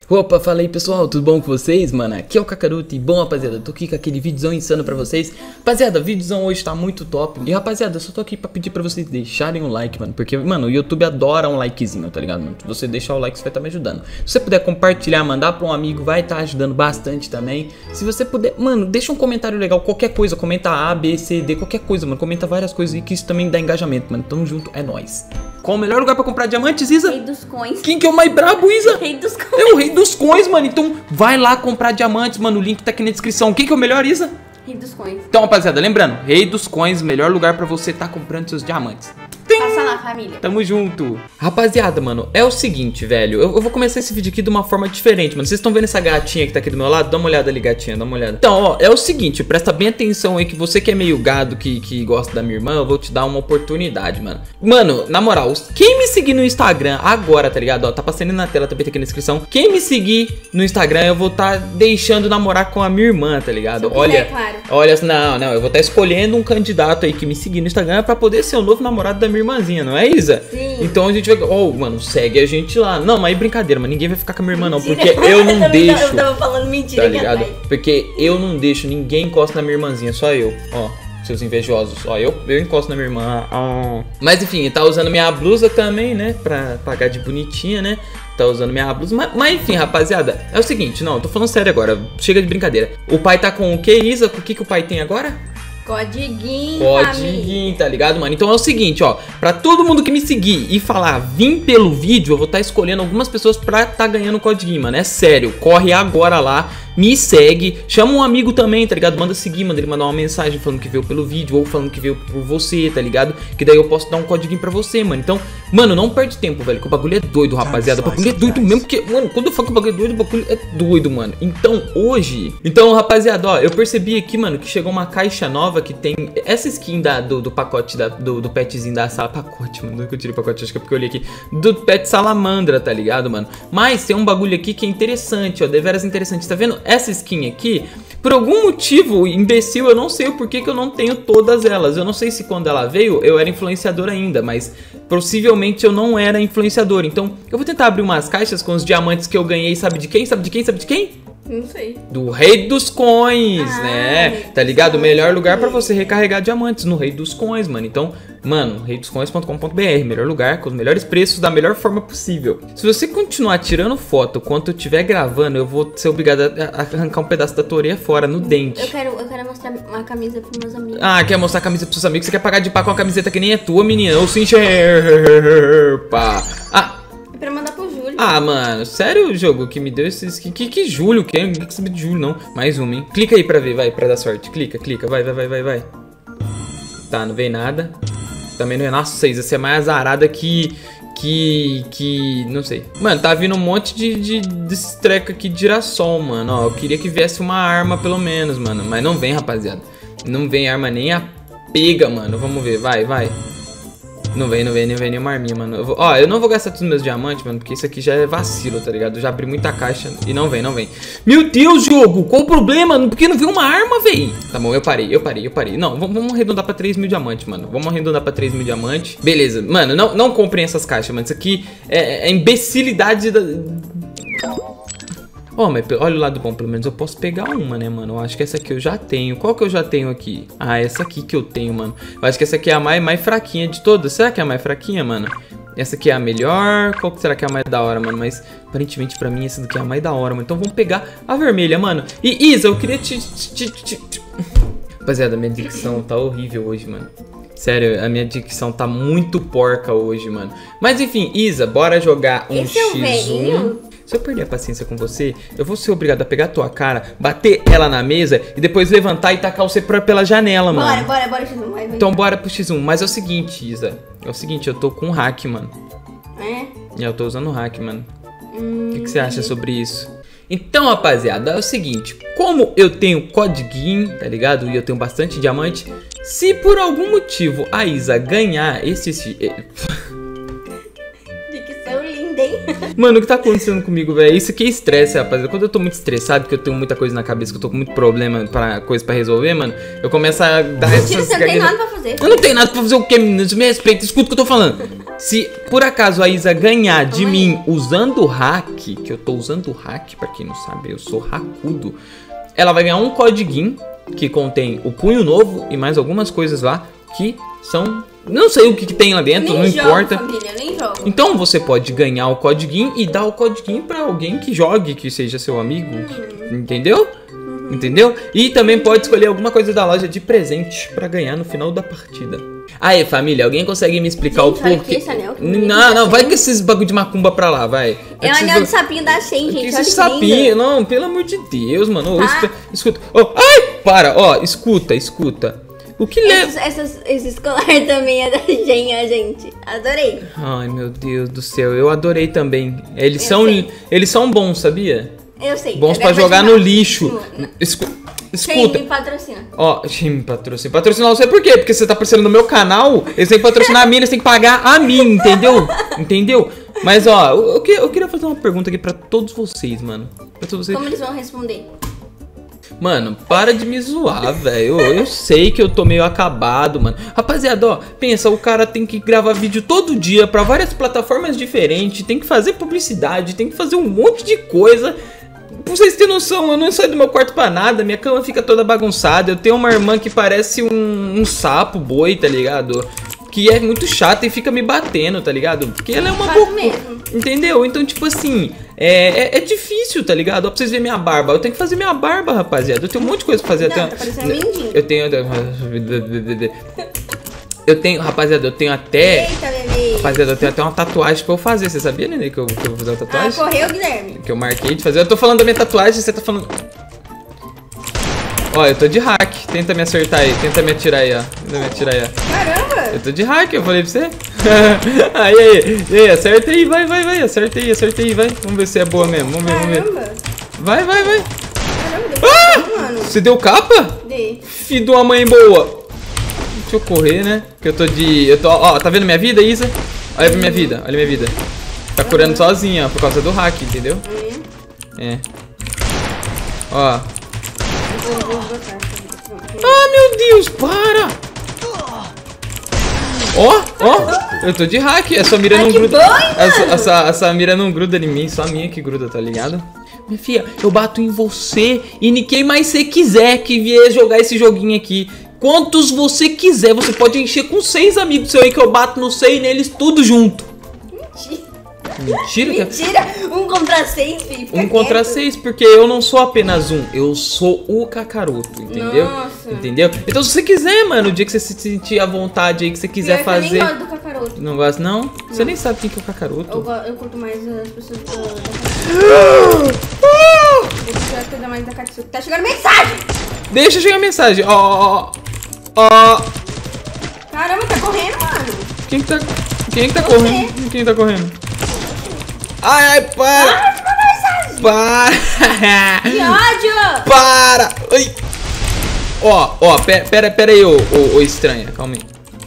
Opa, fala aí pessoal, tudo bom com vocês, mano? Aqui é o Kakaruto e bom, rapaziada, tô aqui com aquele vídeozão insano pra vocês. Rapaziada, o vídeozão hoje tá muito top. E rapaziada, eu só tô aqui pra pedir pra vocês deixarem um like, mano. Porque, mano, o YouTube adora um likezinho, tá ligado, mano? Se você deixar o like, você vai estar me ajudando. Se você puder compartilhar, mandar pra um amigo, vai estar ajudando bastante também. Se você puder, mano, deixa um comentário legal, qualquer coisa, comenta A, B, C, D, qualquer coisa, mano. Comenta várias coisas aí que isso também dá engajamento, mano. Tamo junto, é nóis. Qual o melhor lugar pra comprar diamantes, Isa? Rei dos coins. Quem que é o mais brabo, Isa? Rei dos coins. É o rei dos coins, mano. Então vai lá comprar diamantes, mano. O link tá aqui na descrição. Quem que é o melhor, Isa? Rei dos coins. Então, rapaziada, lembrando, Rei dos Coins, melhor lugar pra você tá comprando seus diamantes. Passa lá, família. Tamo junto. Rapaziada, mano, é o seguinte, velho. Eu vou começar esse vídeo aqui de uma forma diferente, mano. Vocês estão vendo essa gatinha que tá aqui do meu lado? Dá uma olhada ali, gatinha, dá uma olhada. Então, ó, é o seguinte, presta bem atenção aí que você que é meio gado, que gosta da minha irmã, eu vou te dar uma oportunidade, mano. Mano, na moral, quem me seguir no Instagram agora, tá ligado? Ó, tá passando na tela, também tá aqui na descrição. Quem me seguir no Instagram, eu vou tá deixando namorar com a minha irmã, tá ligado? Olha, claro. olha, não, eu vou tá escolhendo um candidato aí que me seguir no Instagram pra poder ser o novo namorado da minha irmãzinha, não é, Isa? Sim. Então a gente vai... Oh, mano, segue a gente lá. Não, mas é brincadeira, mano. Ninguém vai ficar com a minha irmã, não. Mentira. Porque eu não deixo. Eu tava falando mentira, tá ligado? aqui atrás. Porque eu não deixo ninguém encosta na minha irmãzinha, só eu. Ó, seus invejosos. Ó, eu encosto na minha irmã. Ó. Mas enfim, tá usando minha blusa também, né? Pra pagar de bonitinha, né? Tá usando minha blusa. Mas enfim, rapaziada, é o seguinte, não, eu tô falando sério agora. Chega de brincadeira. O pai tá com o que, Isa? O que o pai tem agora? Codiguinho, tá ligado, mano? Então é o seguinte, ó, pra todo mundo que me seguir e falar vim pelo vídeo, eu vou estar escolhendo algumas pessoas pra tá ganhando codiguinho, mano. É sério, corre agora lá, me segue, chama um amigo também, tá ligado? Manda seguir, manda ele mandar uma mensagem falando que veio pelo vídeo ou falando que veio por você, tá ligado? Que daí eu posso dar um codiguinho pra você, mano. Então, mano, não perde tempo, velho, que o bagulho é doido, rapaziada. O bagulho é doido mesmo, porque, mano, quando eu falo que o bagulho é doido, o bagulho é doido, mano. Então, hoje... Então, rapaziada, ó, eu percebi aqui, mano, que chegou uma caixa nova que tem essa skin do pacote do petzinho da sala. Pacote, mano, nunca eu tirei pacote, acho que é porque eu olhei aqui. Do pet salamandra, tá ligado, mano? Mas tem um bagulho aqui que é interessante, ó, deveras interessante. Tá vendo? Essa skin aqui, por algum motivo imbecil, eu não sei o porquê que eu não tenho todas elas. Eu não sei se quando ela veio eu era influenciador ainda, mas possivelmente eu não era influenciador. Então eu vou tentar abrir umas caixas com os diamantes que eu ganhei, sabe de quem? Sabe de quem? Sabe de quem? Não sei. Do Rei dos Coins, né? Tá ligado? O melhor lugar pra você recarregar diamantes no Rei dos Coins, mano. Então, mano, reidoscoins.com.br, melhor lugar, com os melhores preços, da melhor forma possível. Se você continuar tirando foto enquanto eu estiver gravando, eu vou ser obrigado a arrancar um pedaço da tua orelha fora, no dente. Eu quero mostrar uma camisa pros meus amigos. Ah, quer mostrar a camisa pros seus amigos? Você quer pagar de pá com uma camiseta que nem é tua, menina? Ou se enxerpa. Ah... É pra mandar pro Júlio. Ah, mano, sério o jogo que me deu esses... Que Júlio, que? Ninguém quer saber de Júlio, não. Mais uma, hein? Clica aí pra ver, vai, pra dar sorte. Clica, vai. Tá, não veio nada. Também não é... Nossa, Isa, você é mais azarada que... Não sei. Mano, tá vindo um monte desse treco aqui de girassol, mano. Ó, eu queria que viesse uma arma, pelo menos, mano. Mas não vem, rapaziada. Não vem arma nem a pega, mano. Vamos ver, vai. Não vem nenhuma arminha, mano. Ó, eu não vou gastar todos os meus diamantes, mano, porque isso aqui já é vacilo, tá ligado? Eu já abri muita caixa e não vem. Meu Deus, jogo! Qual o problema? Por que não veio uma arma, véi? Tá bom, eu parei. Não, vamos arredondar pra 3.000 diamantes, mano. Vamos arredondar pra 3.000 diamantes. Beleza. Mano, não comprem essas caixas, mano. Isso aqui é imbecilidade da... Ó, mas olha o lado bom, pelo menos eu posso pegar uma, né, mano? Eu acho que essa aqui eu já tenho. Qual que eu já tenho aqui? Ah, essa aqui que eu tenho, mano. Eu acho que essa aqui é a mais fraquinha de todas. Será que é a mais fraquinha, mano? Essa aqui é a melhor. Qual que será que é a mais da hora, mano? Mas aparentemente pra mim essa daqui é a mais da hora, mano. Então vamos pegar a vermelha, mano. E Isa, eu queria Rapaziada, minha dicção tá horrível hoje, mano. Sério, a minha dicção tá muito porca hoje, mano. Mas enfim, Isa, bora jogar um Esse é o velhinho? Se eu perder a paciência com você, eu vou ser obrigado a pegar a tua cara, bater ela na mesa e depois levantar e tacar você pela janela, mano. Bora, X1. Vai. Então bora pro X1. Mas é o seguinte, Isa. É o seguinte, eu tô com um hack, mano. É? Eu tô usando o hack, mano. O que você acha sobre isso? Então, rapaziada, é o seguinte. Como eu tenho codiguinho, tá ligado? E eu tenho bastante diamante. Se por algum motivo a Isa ganhar esse... Mano, o que tá acontecendo comigo, velho? Isso aqui é estresse, rapaziada. Quando eu tô muito estressado, que eu tenho muita coisa na cabeça, que eu tô com muito problema, coisa pra resolver, mano, eu começo a dar essas... Você não tem nada pra fazer. Eu não tenho nada pra fazer o quê, menino? Me respeita, escuta o que eu tô falando. Se por acaso a Isa ganhar de mim usando o hack, que eu tô usando o hack, pra quem não sabe, eu sou hackudo, ela vai ganhar um codiguinho que contém o punho novo e mais algumas coisas lá que são... Não sei o que tem lá dentro, não importa. Família, nem jogo. Então você pode ganhar o codiguinho e dar o codiguinho pra alguém que jogue, que seja seu amigo, entendeu? Entendeu? E também pode escolher alguma coisa da loja de presente pra ganhar no final da partida. Aí, família, alguém consegue me explicar o porquê? Não, vai com esses bagulho de macumba pra lá, vai. É o anel de sapinho da Shen, gente. Esse sapinho, não, pelo amor de Deus, mano. Tá. Escuta. Oh, ai, para, ó, escuta. O que leva... Esse colar também é da Shen, gente. Adorei. Ai, meu Deus do céu, eu adorei também. Eles são bons, sabia? Eu sei. Bons pra jogar no lixo. Escuta. Shen me patrocina. Ó, Shen me patrocina. Patrocinar não sei por quê, porque você tá aparecendo no meu canal, eles têm que patrocinar a mim, eles têm que pagar a mim, entendeu? Entendeu? Mas, ó, eu queria fazer uma pergunta aqui pra todos vocês, mano. Pra todos vocês. Como eles vão responder? Mano, para de me zoar, velho. Eu sei que eu tô meio acabado, mano. Rapaziada, ó, pensa, o cara tem que gravar vídeo todo dia pra várias plataformas diferentes, tem que fazer publicidade, tem que fazer um monte de coisa. Pra vocês terem noção, eu não saio do meu quarto pra nada, minha cama fica toda bagunçada. Eu tenho uma irmã que parece um sapo boi, tá ligado? Que é muito chata e fica me batendo, tá ligado? Porque ela é uma boca, entendeu? Então, tipo assim, é difícil, tá ligado? Ó, pra vocês verem minha barba. Eu tenho que fazer minha barba, rapaziada. Eu tenho um monte de coisa pra fazer. Não, tá parecendo mindinho. Eu tenho, rapaziada, eu tenho até... Eita, bebê. Rapaziada, eu tenho até uma tatuagem pra eu fazer. Você sabia, Nenê, que eu vou fazer uma tatuagem? Ah, correu, Guilherme. Que eu marquei de fazer. Eu tô falando da minha tatuagem, você tá falando... Ó, eu tô de hack. Tenta me acertar aí. Tenta me atirar aí, ó. Tenta me atirar aí, ó. Caramba. Eu tô de hack, eu falei pra você. aí, acerta aí, vai. Acerta aí, vai. Vamos ver se é boa mesmo. Vamos ver. Vai. Caramba, deu mano. Você deu capa? Dei. Filho de uma mãe boa. Deixa eu correr, né? Que eu tô, ó, tá vendo minha vida, Isa? Olha pra minha vida, Tá curando sozinha, ó, por causa do hack, entendeu? É. Ó. Ah, meu Deus, para! Ó, eu tô de hack, essa mira não gruda. Essa mira não gruda em mim, só a minha que gruda, tá ligado? Minha filha, eu bato em você e em quem mais você quiser que vier jogar esse joguinho aqui. Quantos você quiser, você pode encher com 6 amigos seus aí que eu bato no 6 neles tudo junto. Mentira? 1 contra 6, filho. 1 contra 6, porque eu não sou apenas um, eu sou o Kakaroto, entendeu? Nossa. Entendeu? Então se você quiser, mano, o dia que você se sentir à vontade aí, que você quiser fazer... Eu nem gosto do Kakaroto. Não gosta, não? Você nem sabe quem que é o Kakaroto. Eu curto mais as pessoas da mais da Katsuki. Tá chegando mensagem! Deixa chegar mensagem, ó. Caramba, tá correndo, mano. Quem que tá correndo? Quem tá correndo? Ai, para! Para! Que ódio! Para! Ai. Ó, pera aí, ô estranha, calma aí.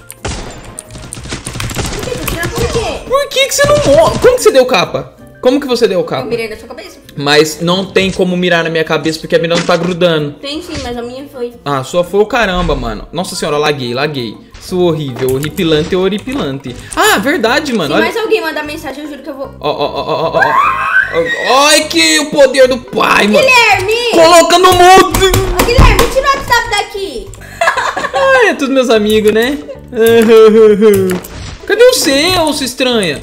Por quê? Por que você não morre? Como que você deu capa? Como que você deu capa? Eu mirei na sua cabeça. Mas não tem como mirar na minha cabeça porque a mira não tá grudando. Tem sim, mas a minha foi. Ah, a sua foi o caramba, mano. Nossa senhora, laguei. Sou horrível, horripilante. Ah, verdade, mano. Se mais alguém mandar mensagem, eu juro que eu vou... Ó. Ai, que o poder do pai, mano. Guilherme! Coloca no mudo. Guilherme, tira o WhatsApp daqui. Ai, é tudo meus amigos, né? Cadê o seu, se estranha?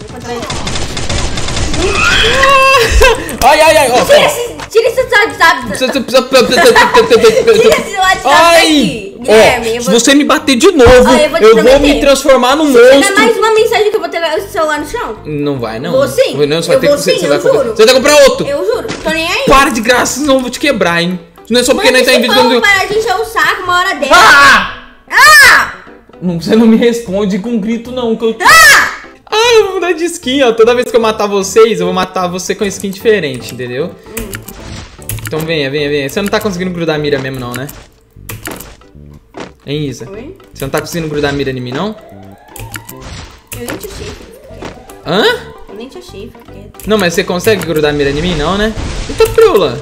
Ai, ó. Tira esse WhatsApp. Tira esse WhatsApp daqui. Guilherme, se você me bater de novo, eu vou me transformar num monstro. Se der mais uma mensagem que eu vou ter o celular no chão. Não vai, não. Vou sim. Não, você vai ter que, sim, você eu vai juro. Você vai comprar outro. Eu juro, tô nem aí. Para de graça, senão eu vou te quebrar, hein. Não é só porque não tá em vídeo. Mano, para de encher o saco uma hora dessa. Você não me responde com grito, não. Que eu... eu vou mudar de skin, ó. Toda vez que eu matar vocês, eu vou matar você com skin diferente, entendeu? Então venha. Você não tá conseguindo grudar a mira mesmo, não, né? Hein, Isa? Oi? Você não tá conseguindo grudar a mira em mim, não? Eu nem te achei. Hã? Eu nem te achei, fica quieto. Não, mas você consegue grudar a mira em mim, não, né? Eita, prula!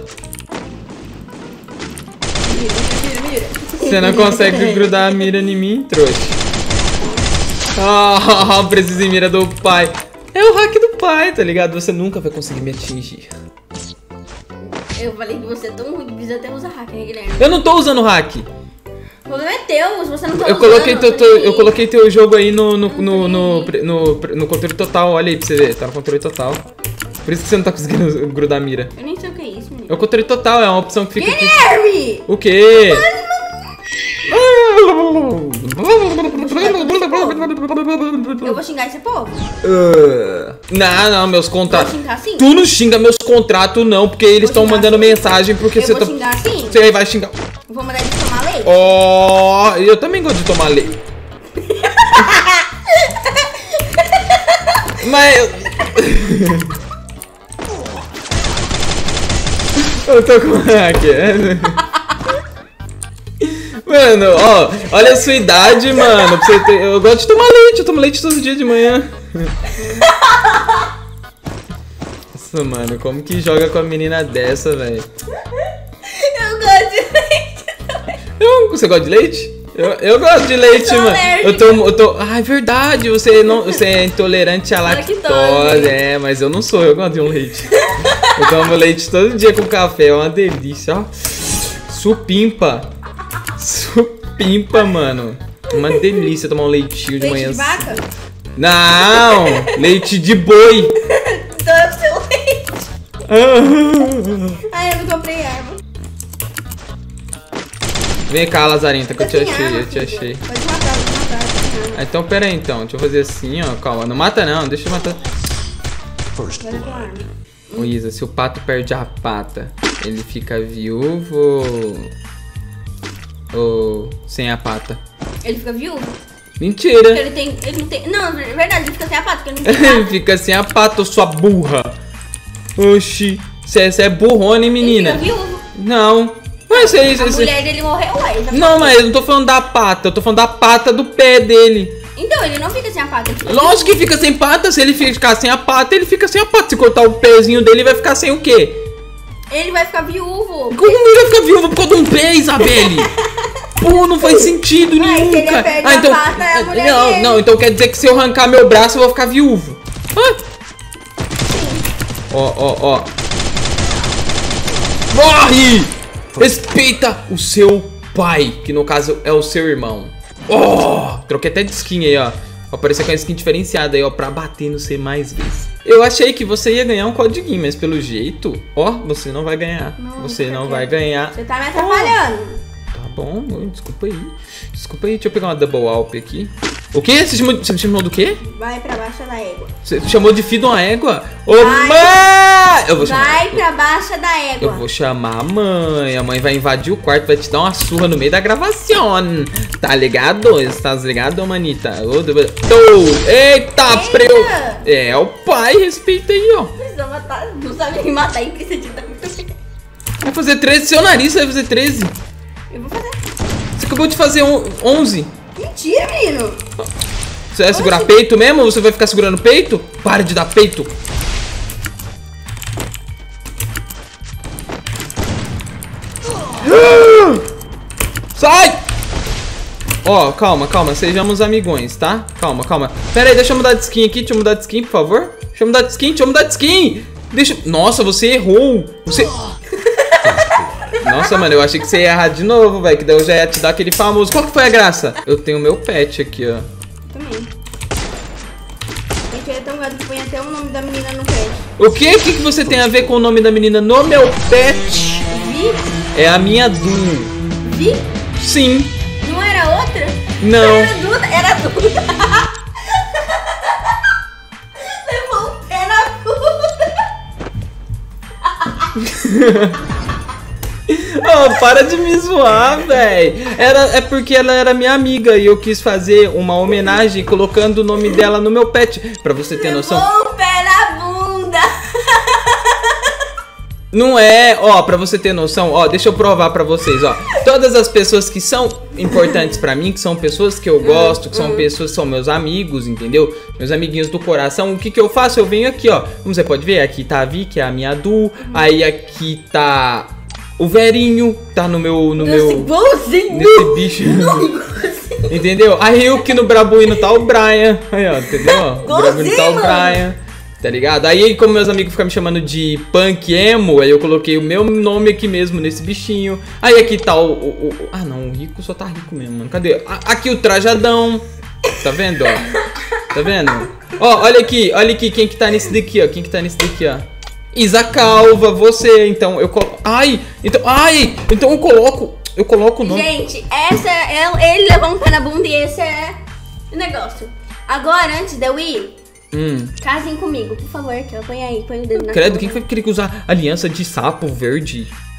Mira. Você não consegue grudar a mira em mim, trouxa. Ah, preciso em mira do pai. É o hack do pai, tá ligado? Você nunca vai conseguir me atingir. Eu falei que você é tão ruim que precisa até usar hack, né, Guilherme? Eu não tô usando hack. O problema é teu, se você não tá Eu coloquei teu jogo aí no controle total. Olha aí pra você ver, tá no controle total. Por isso que você não tá conseguindo grudar a mira. Eu nem sei o que é isso, menino. É o controle total, é uma opção que fica aqui. Guilherme! O quê? Eu vou xingar esse povo. Não, meus contratos. Vou xingar sim? Tu não xinga meus contratos, não, porque eles estão mandando mensagem porque você Eu tá. vou xingar sim? Você vai xingar. Vou mandar eles tomar leite. Ó, eu também gosto de tomar leite. Mas eu tô com hack. Mano, ó, olha a sua idade, mano. Pra você ter... Eu gosto de tomar leite, eu tomo leite todo dia de manhã. Nossa, mano, como que joga com a menina dessa, velho? Eu gosto de leite também. Você gosta de leite? Eu gosto de leite, mano. Eu tô. Ah, é verdade. Você é intolerante à lactose. É, mas eu não sou. Eu gosto de um leite. Eu tomo leite todo dia com café. É uma delícia, ó. Supimpa. Supimpa, mano. Uma delícia tomar um leitinho de manhã. Leite de vaca? Não! Leite de boi. Então é o seu leite. Ai, eu não comprei arma. Vem cá, Lazarenta, que eu te achei, arma, eu te achei. Pode matar, pode matar. Ah, então, pera aí, então. Deixa eu fazer assim, ó. Calma, não mata não, deixa eu matar. Vai com arma. Ô, Isa, se o pato perde a pata, ele fica viúvo ou sem a pata? Ele fica viúvo? Mentira! Ele não tem... Não, é verdade, ele fica sem a pata, porque ele não tem Ele pata. fica sem a pata, ô sua burra. Oxi, você é burrona, hein, menina? Ele fica viúvo. Não. Mas A mulher dele morreu, ué. Não, mas eu não tô falando da pata, eu tô falando da pata do pé dele. Então, ele não fica sem a pata. Lógico que fica sem pata, se ele ficar sem a pata, ele fica sem a pata. Se cortar o pezinho dele, ele vai ficar sem o quê? Ele vai ficar viúvo. Como ele vai ficar viúvo por causa de um pé, Isabelle? Pô, não faz sentido Mas nenhum, se ele cara. perde a pata, é a mulher dele. Não, então quer dizer que se eu arrancar meu braço, eu vou ficar viúvo. Ah. Ó. Morre! Respeita o seu pai, que no caso é o seu irmão. Ó, troquei até de skin aí, ó. Apareceu com a skin diferenciada aí, ó, pra bater no C mais vezes. Eu achei que você ia ganhar um codiguinho, mas pelo jeito, ó, você não vai ganhar. Você não vai ganhar. Você tá me atrapalhando. Tá bom, desculpa aí. Desculpa aí, deixa eu pegar uma double alp aqui. O quê? Você me chamou do quê? Vai pra baixo da égua. Você chamou de filho de uma égua? Ô, Vai. mãe! Eu vou chamar. Vai pra baixo da égua. Eu vou chamar a mãe. A mãe vai invadir o quarto, vai te dar uma surra no meio da gravação. Tá ligado? Estás ligado, manita? Eita, preu! É o pai, respeita aí, ó. Precisa matar. Não sabe me matar e precisa de dar muito bem. Vai fazer 13, seu nariz vai fazer 13. Eu vou fazer. Você acabou de fazer 11. Mentira, menino. Você vai segurar peito mesmo? Ou você vai ficar segurando peito? Para de dar peito. Sai! Ó, calma, sejamos amigões, tá? Calma. Pera aí, deixa eu mudar de skin aqui, deixa eu mudar de skin, por favor. Deixa eu mudar de skin. Nossa, você errou. Nossa, mano, eu achei que você ia errar de novo, velho. Que daí eu já ia te dar aquele famoso. Qual que foi a graça? Eu tenho meu pet aqui, ó. Também. Gente, ele é tão gato que põe até o nome da menina no pet. O quê? O que você tem a ver com o nome da menina no meu pet? Vi? É a minha Du. Vi? Sim. Não era outra? Não. Era Duda. Era Duda. Levou um pé na bunda. Oh, para de me zoar, velho. É porque ela era minha amiga e eu quis fazer uma homenagem colocando o nome dela no meu pet. Pra você ter noção. Levou um pé na bunda. Não é, ó, pra você ter noção, ó, deixa eu provar pra vocês, ó. Todas as pessoas que são importantes pra mim, que são pessoas que eu gosto, que são pessoas que são meus amigos, entendeu? Meus amiguinhos do coração, o que que eu faço? Eu venho aqui, ó. Como você pode ver, aqui tá a Vi, que é a minha Du. Aí aqui tá o Verinho, tá no meu... Igualzinho. Nesse bicho. Entendeu? Aí o que no Brabuíno tá o Brian. Aí, ó, entendeu? O Brabuíno tá o Brian. Tá ligado? Aí, como meus amigos ficam me chamando de punk emo, aí eu coloquei o meu nome aqui mesmo nesse bichinho. Aí aqui tá ah, não, o rico só tá rico mesmo, mano. Cadê? Aqui o trajadão. Tá vendo, ó? Tá vendo? Ó, olha aqui, quem que tá nesse daqui, ó. Quem que tá nesse daqui, ó? Isa Calva, você. Então, eu coloco... Então eu coloco o nome. Gente, ele levou um pé na bunda e esse é o negócio. Agora, antes de eu ir... casem comigo, por favor, que eu põe aí, põe o dedo na Credo, cara. quem foi que queria usar aliança de sapo verde?